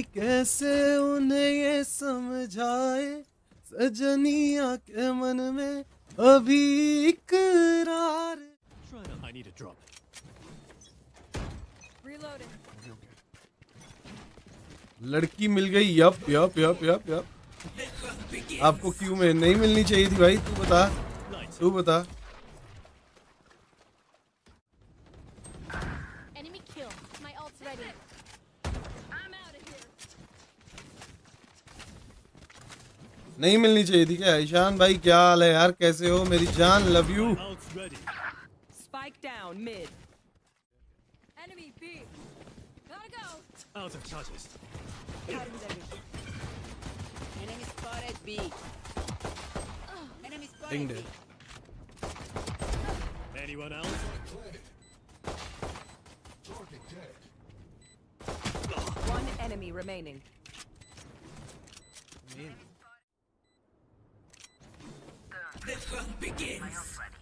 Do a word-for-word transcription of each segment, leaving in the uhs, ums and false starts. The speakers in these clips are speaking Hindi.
कैसे उन्हें ये समझाए, सजनिया के मन में अभी इकरार। I need a drop. Reloading. लड़की मिल गई। Yup yup yup yup yup. आपको क्यों में नहीं मिलनी चाहिए थी भाई? तू बता, तू बता। Enemy kill. My ult's ready. I'm out of here. नहीं मिलनी चाहिए थी क्या? ईशान भाई क्या हाल है यार? कैसे हो मेरी जान? Love you. Ult's ready. Spike down mid. Enemy B. Gotta go. Out of charges. Enemy spotted B. Enemy spotted Dinged B. it. Anyone else? One enemy remaining. The fun begins.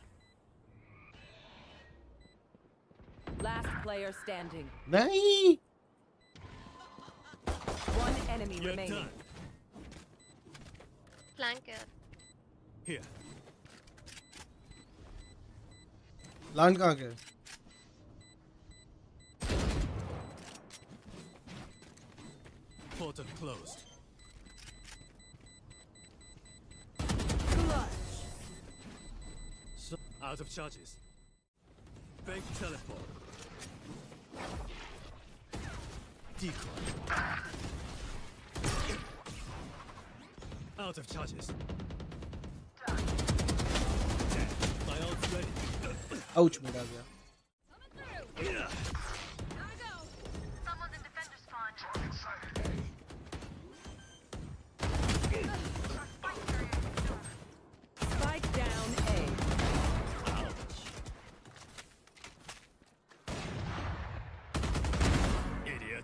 Last player standing. नहीं। One enemy You're remaining. done. Flanker. Here. Plant कहाँ के? Portal closed. So, out of charges. Fake teleport. Decoy. Out of charges. My ult's ready. Ouch मेरा गया। Gotta go. Someone's in defender spawn. Spike down A. Idiot.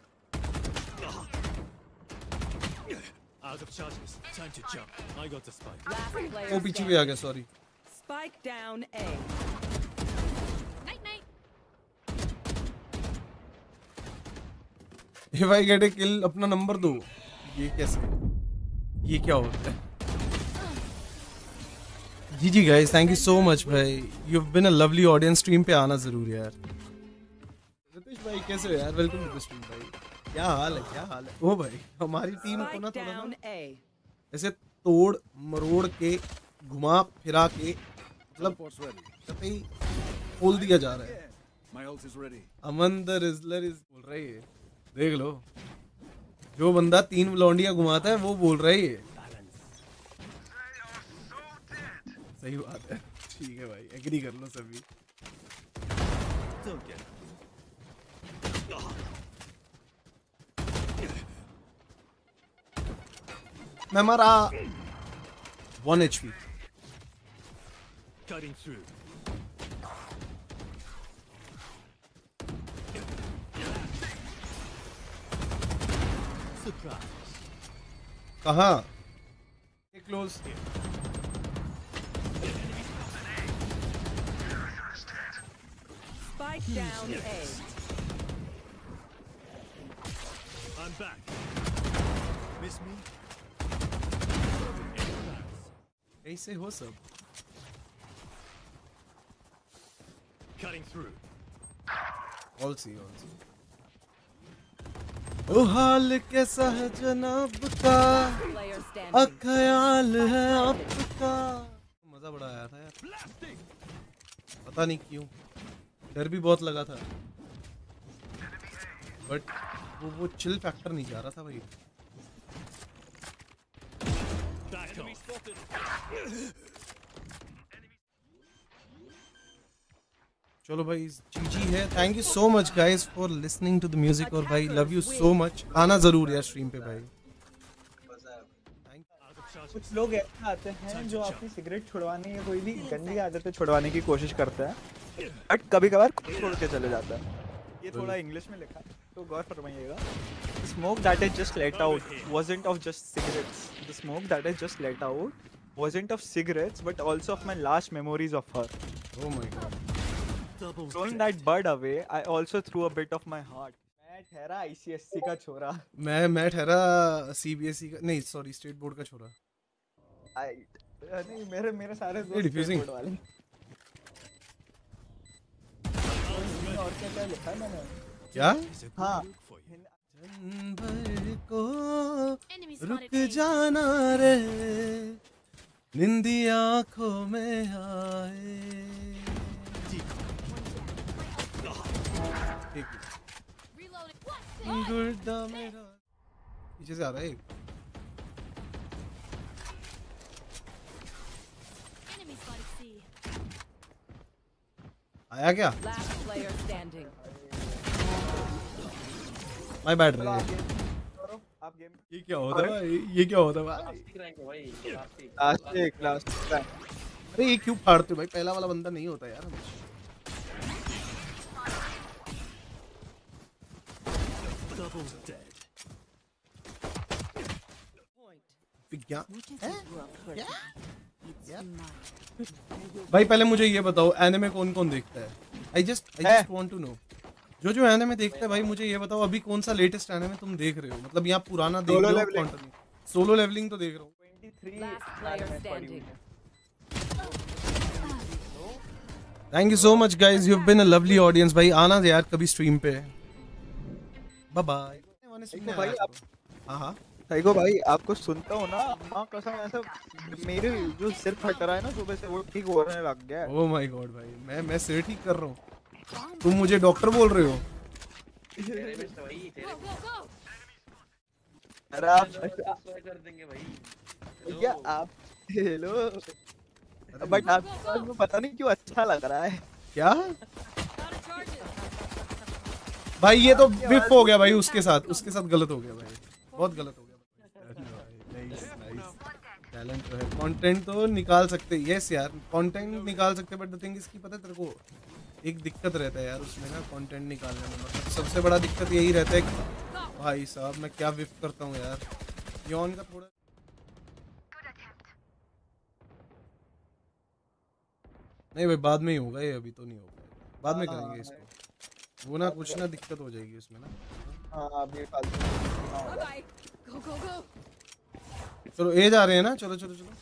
Out of charges. Time to jump. I got the spike. Last player वो पीछे भी standing. आ गया। Sorry. Spike down A. Night night. If I get a kill, अपना नंबर दो। ये कैसे? ये क्या होता है? G G guys, thank you so much भाई। You have been a lovely audience. Stream पे आना जरूर यार। रितेश भाई कैसे हो यार? वेलकम टू द स्ट्रीम भाई। क्या हाल है? क्या हाल है? ओ भाई हमारी टीम को ना Spike थोड़ा down ना A. ऐसे तोड़ मरोड़ के घुमा फिरा के मतलब कहीं खोल दिया जा रहा है। My ult is ready. Aman the rizzler is बोल रही है। देख लो, जो बंदा तीन लौंडियां घुमाता है वो बोल रहा है ये। सही बात है। ठीक है भाई, एग्री कर लो सभी। Don't get मैं मरा। One H P. cutting through. Surprise. कहाँ? Close. Spike down A. I'm back. Miss me? कैसे हो सब? Cutting through. All C all C. ओ हाल कैसा है जनाब का, Player अ standing. ख्याल है आपका। मजा बड़ा आया था यार। Blasting. पता नहीं क्यों, डर भी बहुत लगा था, बट वो वो चिल फैक्टर नहीं जा रहा था भाई। Back off. चलो भाई जी जी है। Thank you so much guys for listening to the music. और भाई लव यू सो मच। आना जरूर यार स्ट्रीम पे भाई। Out of charges. कुछ लोग ऐसे आते हैं जो आपकी सिगरेट छुड़वाने या कोई भी गंदी आदतें छुड़वाने की कोशिश करता है, बट कभी कभार खुद छोड़ के चले जाता है। ये थोड़ा इंग्लिश में लिखा है तो गौर फरमाइएगा। The smoke that I just let out wasn't of just cigarettes. The smoke that I just let out wasn't of cigarettes but also of my last memories of her. Oh my god. Double Throwing dead. that bud away, I also threw a bit of my heart. मैं ठहरा आईसीएससी का छोरा। मैं मैं ठहरा सीबीएसई का, नहीं सॉरी स्टेट बोर्ड का छोरा। आई नहीं, मेरे मेरे सारे ये दोस्त diffusing। स्टेट बोर्ड वाले। और क्या क्या लिखा है मैंने? क्या? It's a good हाँ। look for you. जनवर को Enemy रुक spotted A. जाना रे, निंदी आंखों में आए। एक Reloading. What? गुर्दा मेरा पीछे से आ रहा है एक। Enemy spotted C. आया क्या? Last player standing. My bad चलो रे। आप गेम करो, आप गेम। ये क्या होता है भाई? ये क्या होता है भाई? लास्ट लास्ट अरे ये क्यों फाड़ते हो भाई? पहला वाला बंदा नहीं होता यार। Double dead. विज्ञान It's mine. भाई पहले मुझे ये बताओ, एनिमे कौन कौन देखता है? आई जस्ट आई है। Just want to know. जो जो एनिमे देखता है भाई, मुझे ये बताओ अभी कौन सा लेटेस्ट एनिमे तुम देख रहे हो? मतलब यहाँ पुराना देख Solo रहे हो? Leveling। कंटिन्यू सोलो लेवलिंग तो देख रहा हूँ। तेईस Last player standing. Thank you so much guys, you have been a lovely audience. भाई आना यार कभी स्ट्रीम पे। Bye bye. भाई आप हाँ हाँ साइको भाई, आपको सुनता हूँ ना, माँ कसम ऐसा मेरे जो सिर फट रहा है ना सुबह से, वो ठीक होने लग गया है। ओह माय गॉड भाई, मैं मैं सिर ठीक कर रहा हूँ, तुम मुझे डॉक्टर बोल रहे हो? Go, go, go. अरे आप कर देंगे भाई क्या आप? हेलो बट आपको आज में पता नहीं क्यों अच्छा लग रहा है। क्या Out of charges. भाई? ये तो विफ हो गया भाई, उसके साथ उसके साथ गलत हो गया भाई, बहुत गलत हो गया। नाइस नाइस, टैलेंट तो है, कंटेंट तो निकाल सकते। यस यार कंटेंट निकाल सकते, बट द थिंग इसकी पता है तेरे को, एक दिक्कत रहता है यार उसमें ना, कंटेंट निकालने में। मतलब सबसे बड़ा दिक्कत यही रहता है कि भाई साहब मैं क्या विफ करता हूँ यार। यौन का थोड़ा नहीं भाई, बाद में ही होगा ये, अभी तो नहीं होगा, बाद में करेंगे इसको। वो ना कुछ ना दिक्कत हो जाएगी उसमें ना। हाँ आप ये फालतू। Bye bye. Go, go, go. चलो ए जा रहे हैं ना, चलो चलो चलो।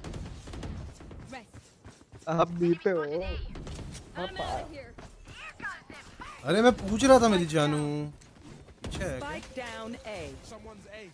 Rest. आप बी पे हो। I'm out of here. अरे मैं पूछ रहा था मेरी जानू, अच्छा है क्या? Spike down A. Someone's A.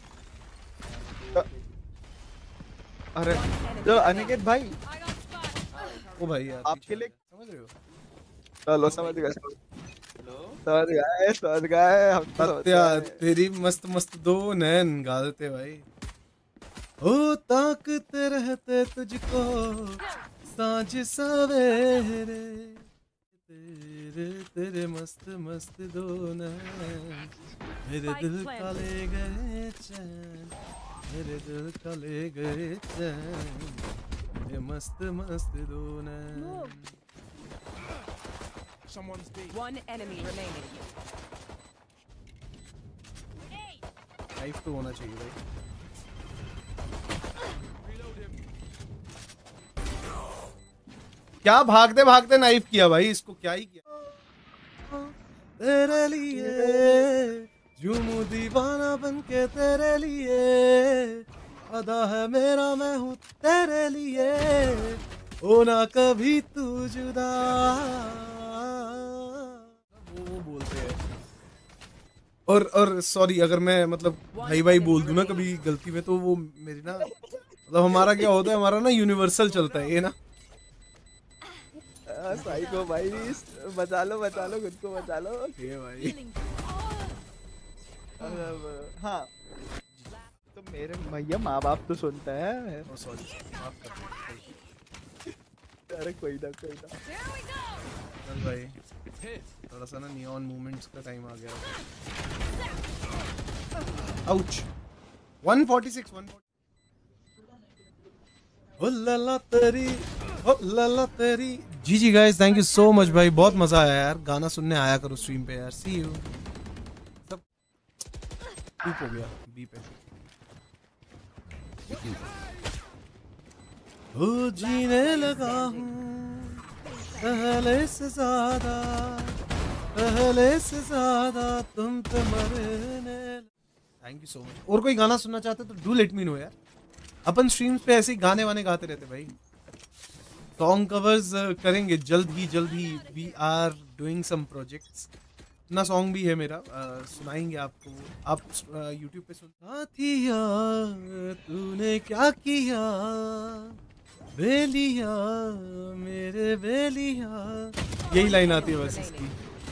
अरे चलो अनिकेत भाई, I got spot. ओ भाई यार आपके लिए समझ रहे हो? चलो समझ गए समझ गए समझ गए हम तो समझ सत्या गए। तेरी मस्त मस्त दो नैन गालते भाई। ओ ताकते रहते तुझको सांझ सवेरे, तेरे तेरे मस्त मस्त दो नैन, मेरे दिल का ले गए चैन, मेरे दिल का ले गए चैन, ये मस्त मस्त दो नैन। Someone's B. One enemy remaining. Life तो होना चाहिए भाई। Reload him. क्या भागते भागते नाइफ किया भाई इसको, क्या ही किया। तेरे लिए झूमू दीवाना बन के, तेरे लिए अदा है मेरा, मैं हूँ तेरे लिए, हो ना कभी तू जुदा। वो वो बोलते हैं। और और सॉरी अगर मैं मतलब भाई भाई बोल दूं ना कभी गलती में, तो वो मेरी ना मतलब हमारा क्या होता है, हमारा ना यूनिवर्सल चलता है ये ना। साइको भाई बचा लो बचा लो खुद को बचा लो। ये भाई अब, हाँ तो मेरे भैया माँ बाप तो सुनते हैं। ओ सॉरी माफ कर दो। अरे कोई ना कोई ना। There we go. चल भाई Hit. थोड़ा सा ना नियॉन मूवमेंट्स का टाइम आ गया। Ouch one forty six one ओ लला तेरी ओ लला तेरी। G G guys thank you so much भाई, बहुत मजा आया यार। गाना सुनने आया करो स्ट्रीम पे यार। See you. सब ठीक हो गया बी पे। ओ जीने लगा हूँ पहले से ज्यादा, पहले से ज्यादा तुम पे मरने। Thank you so much. और कोई गाना सुनना चाहते तो डू लेट मी नो यार। अपन स्ट्रीम्स पे ऐसे ही गाने वाने गाते रहते भाई। सॉन्ग कवर्स करेंगे जल्द ही जल्द ही। We are doing some projects. अपना सॉन्ग भी है मेरा, uh, सुनाएंगे आपको। आप यूट्यूब uh, पे सुन। साथिया तूने क्या किया, बेलिया मेरे बेलिया, यही लाइन आती है बस इसकी।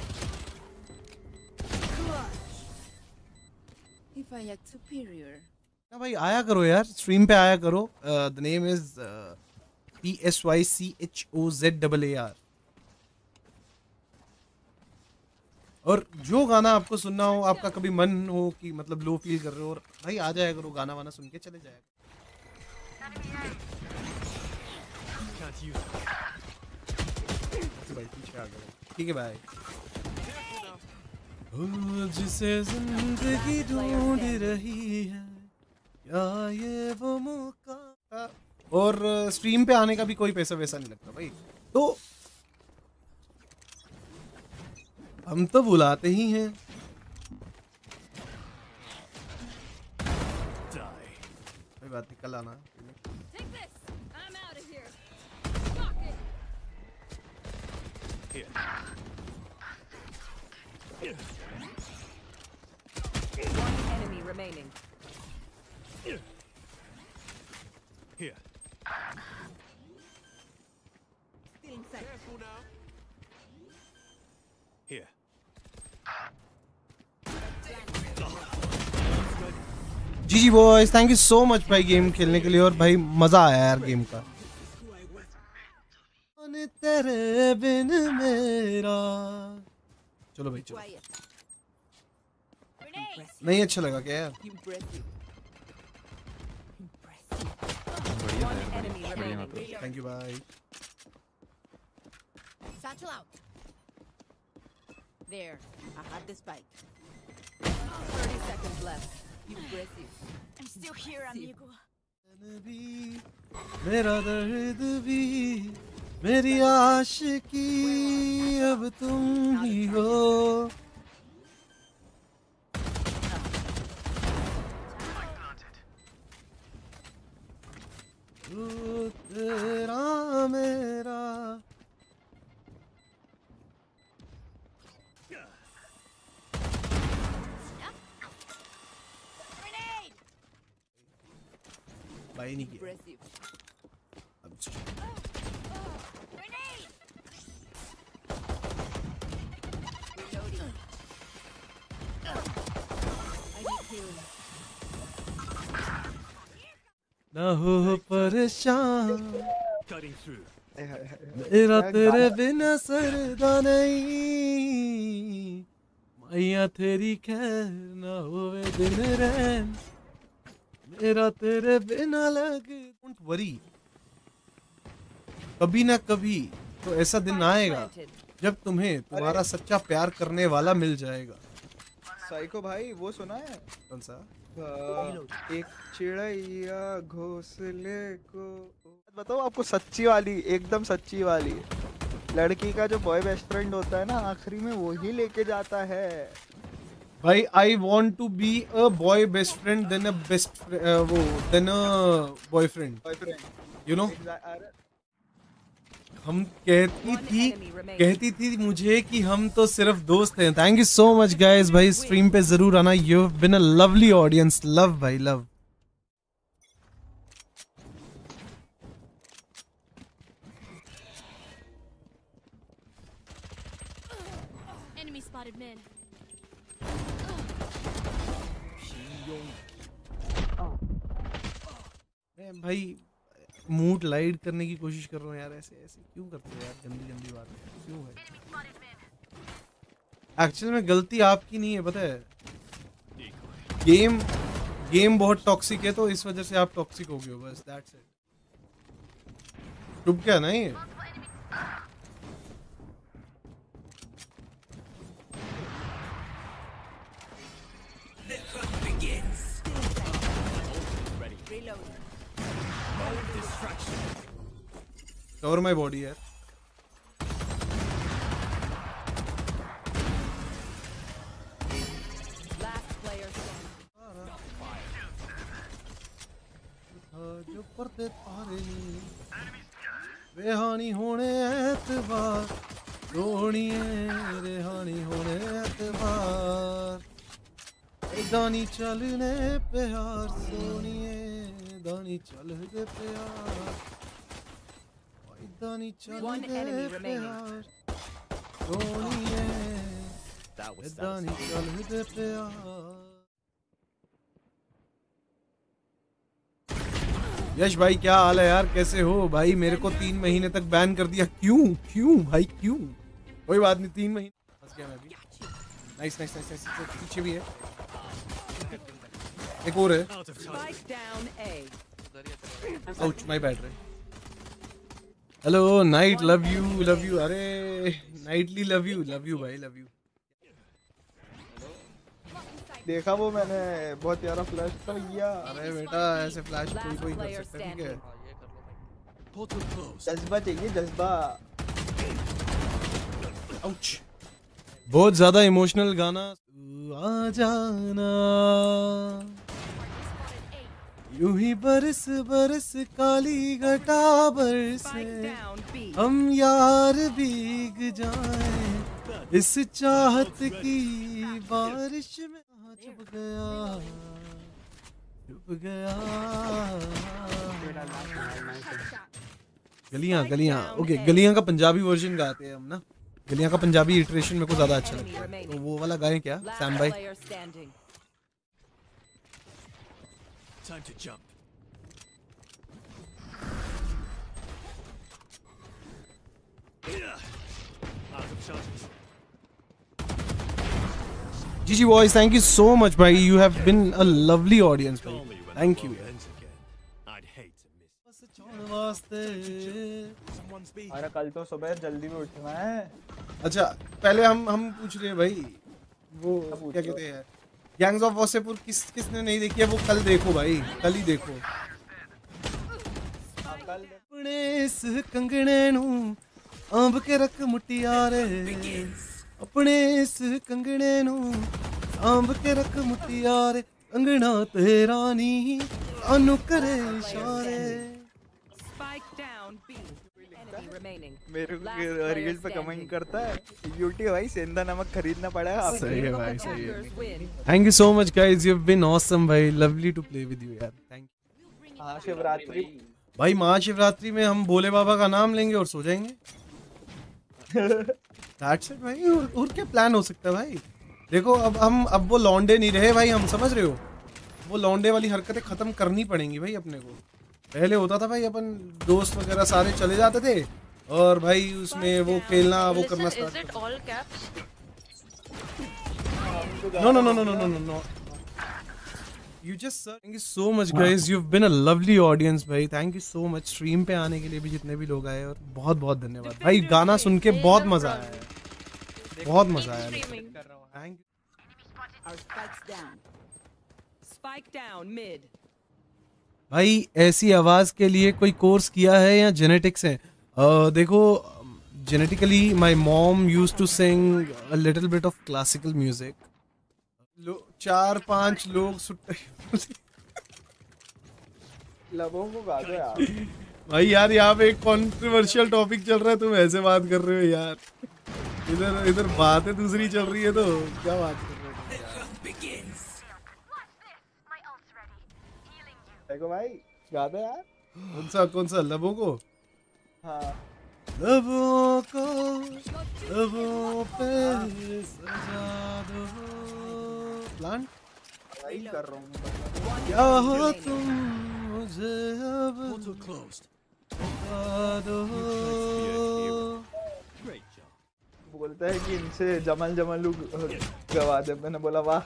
If I act superior. ना भाई आया करो यार, स्ट्रीम पे आया करो। The name is P S Y C H O Z double A R. और जो गाना आपको सुनना हो, आपका कभी मन हो कि मतलब लो फील कर रहे हो, और भाई आ जाया करो, गाना वाना सुन के चले जाया Can't use it. करो। भाई पीछे आ गए, ठीक है भाई। ओ जिसे जिंदगी ढूंढ रही है, क्या ये वो मौका। और स्ट्रीम पे आने का भी कोई पैसा वैसा नहीं लगता भाई, तो हम तो बुलाते ही हैं। कोई बात नहीं, कल आना। Take this. I'm out of here. Fuck it. Here. One enemy remaining. Here. Careful now. Here. G G boys, thank you so much भाई गेम खेलने के लिए। और भाई मजा आया यार गेम का। तेरे बिन मेरा, चलो भाई चलो। नहीं अच्छा लगा क्या यार? One enemy remaining. Thank you भाई। Satchel out. There. I have the spike. Thirty seconds left. Impressive. I'm still here, amigo. मेरा दर्द भी, मेरी आशिकी अब तुम ही हो। तू तेरा मेरा। Grenade! भाई नहीं किया। Impressive. अब Grenade! Reloading. I need healing. ना हो परेशान, Cutting through. मेरा तेरे बिना सरदा नहीं, मैया तेरी खैर ना होवे दिन रैन, मेरा तेरे बिना लगे। डोंट वरी, कभी ना कभी तो ऐसा दिन आएगा जब तुम्हें तुम्हारा सच्चा प्यार करने वाला मिल जाएगा। साइको भाई वो सुना है? कौन सा? एक चिड़ैया घोंसले को। बताओ आपको, सच्ची वाली, एकदम सच्ची वाली। लड़की का जो बॉय बेस्ट फ्रेंड होता है ना, आखिरी में वो ही लेके जाता है। भाई I want to be a boy best friend then a best वो then a boyfriend, boyfriend you know. हम कहती थी कहती थी मुझे कि हम तो सिर्फ दोस्त हैं। Thank you so much guys भाई, स्ट्रीम पे जरूर आना। You have been a lovely audience. Love भाई लव। Enemy spotted mid. भाई मूड लाइट करने की कोशिश कर रहा हूँ यार। ऐसे ऐसे क्यों करते हो यार? गंदी गंदी बात क्यों है? एक्चुअली में गलती आपकी नहीं है, पता है। गेम गेम बहुत टॉक्सिक है, तो इस वजह से आप टॉक्सिक हो गए हो, बस दैट्स इट। चुप क्या नहीं? कवर माय बॉडी यार। ऊपर ते तारे नी बेहानी होने एतबार रोनिए रेहानी होने एतबार दानी चलने प्यार सोनिए दानी चल दे प्यार दानी चल One दे enemy remaining. प्यार सोनिए That was दानी चल दे प्यार। यश भाई क्या हाल है यार, कैसे हो भाई? मेरे को तीन महीने तक बैन कर दिया, क्यों क्यों भाई क्यों? कोई बात नहीं, तीन महीने फंस गया मैं भी। नाइस नाइस नाइस नाइस, पीछे भी है एक और है। out of time. Spike down A. Ouch my bad रे। Hello night, love you love you. अरे nightly love you love you भाई लव यू। देखा वो मैंने, बहुत प्यारा फ्लैश था भैया। अरे बेटा ऐसे फ्लैश कोई Last कोई कर player सकता है, ठीक है? standing. Portal closed. जज्बा चाहिए, जज्बा। आउच, बहुत ज्यादा इमोशनल गाना। तू आ जाना यूं ही बरस बरस काली घटा Spike बरसे down B. हम यार भीग जाएं इस चाहत की बारिश में। चुप गया चुप गया। गलियां गलियां ओके, गलियां का पंजाबी वर्जन गाते हैं हम ना। गलियां का पंजाबी इटरेशन मेरे को ज्यादा अच्छा लगता है, तो वो वाला गाएं क्या Last सैम भाई? player standing. Time to jump. Out of charges. G G boys, thank you so much bhai, you have been a lovely audience bhai, Only when thank the you world yaar। ends again. I'd hate to miss. Someone's beat. अरे कल तो सुबह जल्दी भी उठना है। अच्छा पहले हम हम पूछ रहे हैं भाई, वो पूछ क्या रहे हो? कहते हैं, गैंग्स ऑफ वासेपुर किस किसने नहीं देखी है वो कल देखो भाई, कल ही देखो। कल अपने इस कंगने नू अंब के रख मुटियारे, अपने इस कंगने नू अंब के रख मुटियारे, अंगना तेरा नी अनु करे इशारे। Spike down B. Enemy remaining. मेरे Last को player रील पे standing. कमेंट करता है, यूटी भाई सेंधा नमक खरीदना पड़ेगा आपको। सही है Local भाई, सही है। attackers win. Thank you so much guys, you have been awesome भाई, lovely to play with you यार, थैंक यू। हाँ शिवरात्रि। भाई महाशिवरात्रि में हम भोले बाबा का नाम लेंगे और सो जाएंगे। That's it भाई, और, और क्या प्लान हो सकता है भाई? देखो अब हम अब वो लौंडे नहीं रहे भाई, हम समझ रहे हो, वो लौंडे वाली हरकतें खत्म करनी पड़ेंगी भाई अपने को। पहले होता था भाई अपन दोस्त वगैरह सारे चले जाते थे और भाई उसमें वो खेलना वो करना start. Is it all caps? No no no no no no no no. You just sir, thank you so much guys, you've been a lovely audience भाई, thank you so much। Stream पे आने के लिए भी जितने भी लोग आए और बहुत बहुत धन्यवाद भाई, गाना सुन के बहुत मजा आया है, बहुत मजा आया। Streaming. Thank you Our spikes down. Spike down mid. भाई। ऐसी आवाज के लिए कोई कोर्स किया है या जेनेटिक्स है? uh, देखो genetically my mom used to sing a little bit of classical music. लो चार पांच लोग सुट्टे लबों को गा दो यार। भाई यार यहाँ पे एक कॉन्ट्रोवर्शियल टॉपिक चल रहा है, तुम ऐसे बात कर रहे हो यार। इधर इधर बातें दूसरी चल रही है तो क्या बात कर रहे हो यार? देखो भाई गा दो यार। कौन सा कौन सा लबों को? हाँ लबों को लबों पे सजा दो प्लांट। भाई कर रहा हूँ। क्या हो तुम मुझे अब Portal closed. बता दो। Great job. बोलता है कि इनसे जमल जमल लोग गवा दे। मैंने बोला वाह।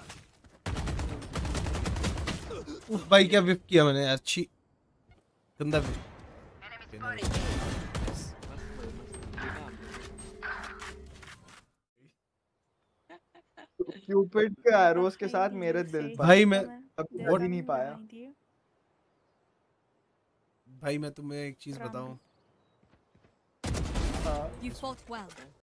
उफ भाई क्या विप किया मैंने, अच्छी गंदा विप। क्यूपिड के एरोस के साथ मेरे दिल पर भाई मैं अब बढ़ ही नहीं पाया। भाई मैं तुम्हें एक चीज बताऊं, हाँ, You fought well.